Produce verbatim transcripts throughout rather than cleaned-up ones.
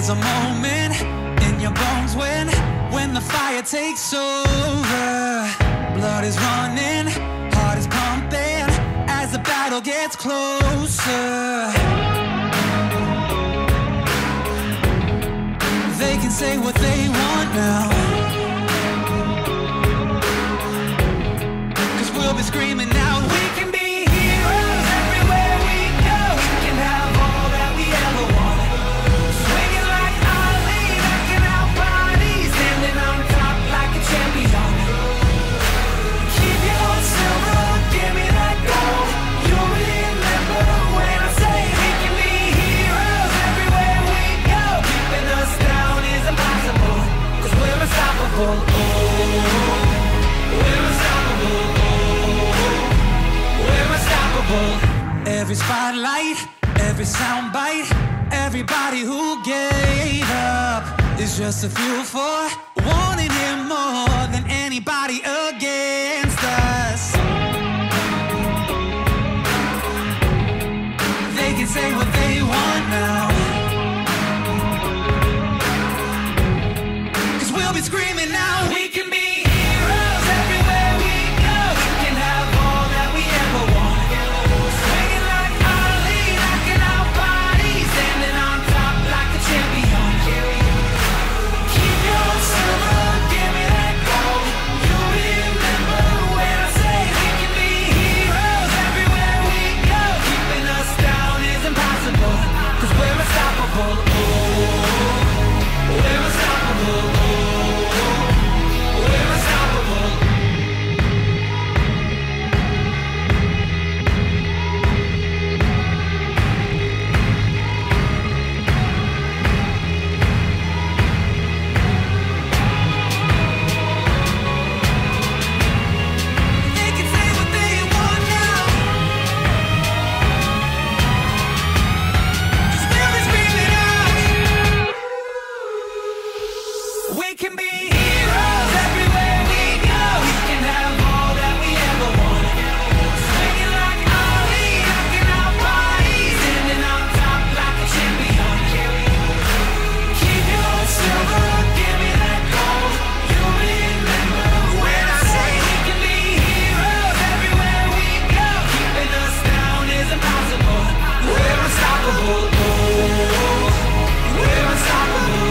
There's a moment in your bones when, when the fire takes over. Blood is running, heart is pumping, as the battle gets closer. They can say what they want now, 'cause we'll be screaming out, we can be heroes everywhere we go. We can have all that we ever want. Swinging like Ali, rocking our bodies, standing on top like a champion. Keep your silver, give me that gold. You'll remember when I say we can be heroes everywhere we go. Keeping us down is impossible, 'cause we're unstoppable. Oh, we're unstoppable. We're unstoppable. Every spotlight, every soundbite, everybody who gave up is just a fuel for wanting him more than anybody against us. They can say what they want now, 'cause we'll be screaming now, we can be heroes everywhere we go. We can have all that we ever want. Swinging like Ali, rocking our bodies, standing on top like a champion. Keep your silver, give me that gold. You'll remember when I say we can be heroes everywhere we go. Keeping us down is impossible, 'cause we're unstoppable. Oh, we're unstoppable. We're unstoppable. They can say what they want now, 'cause we'll be screaming out, we can be heroes everywhere we go. We can have all that we ever want. Swinging like Ali, rocking our bodies, standing on top like a champion. Keep your silver, give me that gold. You'll remember when I say we can be heroes everywhere we go. Keeping us down is impossible. We're unstoppable. Oh, we're unstoppable.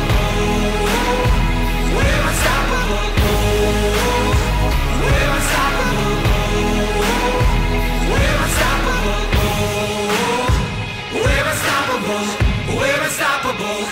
We're unstoppable. Oh, we're unstoppable. Oh, we're unstoppable. Oh, we're unstoppable. We're unstoppable.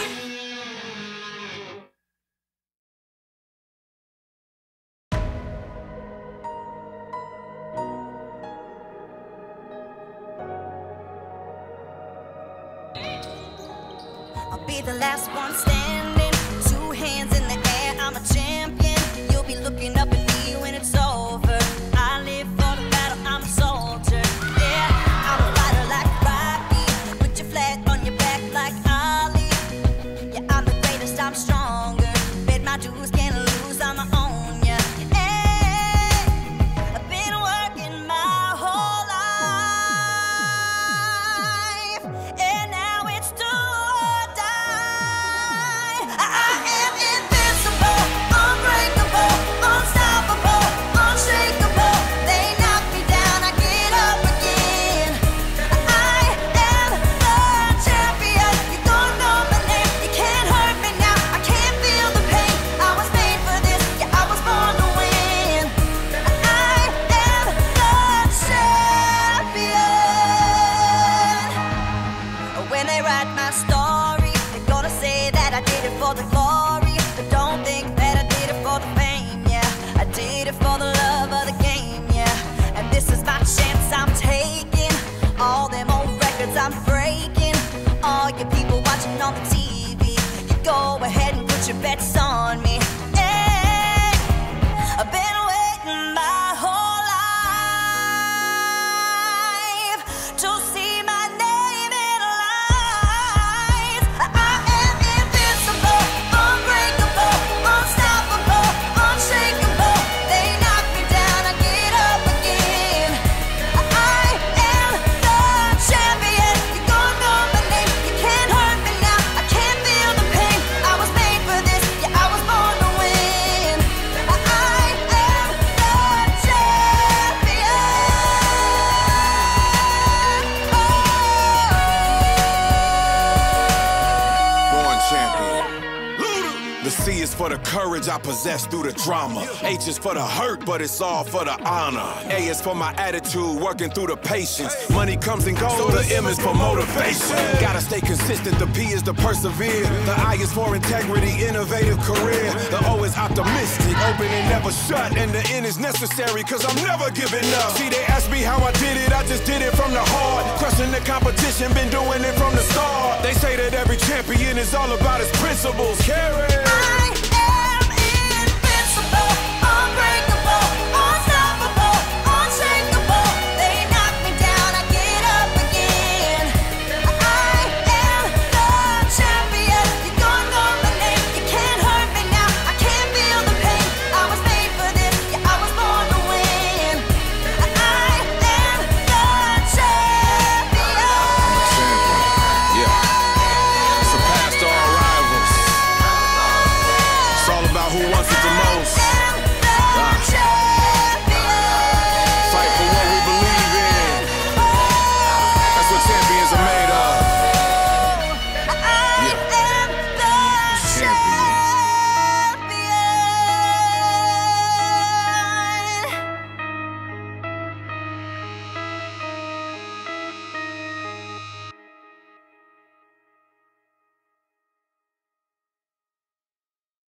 I'll be the last one standing, two hands in the air, I'm a champion. You'll be looking up at me when it's over. I live for the battle, I'm a soldier. Yeah, I'm a fighter like Rocky, put your flag on your back like Ali. Yeah, I'm the greatest, I'm stronger. Bet my dues, can't lose, I'ma own ya. Hey, I've been working my whole life, and now it's do or die. I am invincible. courage I possess through the drama. H is for the hurt, but it's all for the honor. A is for my attitude, working through the patience. Money comes and goes, so the M is for motivation. Gotta stay consistent, the P is to persevere. The I is for integrity, innovative career. The O is optimistic, open and never shut. And the N is necessary, cause I'm never giving up. See, they ask me how I did it, I just did it from the heart. Crushing the competition, been doing it from the start. They say that every champion is all about his principles. Carry.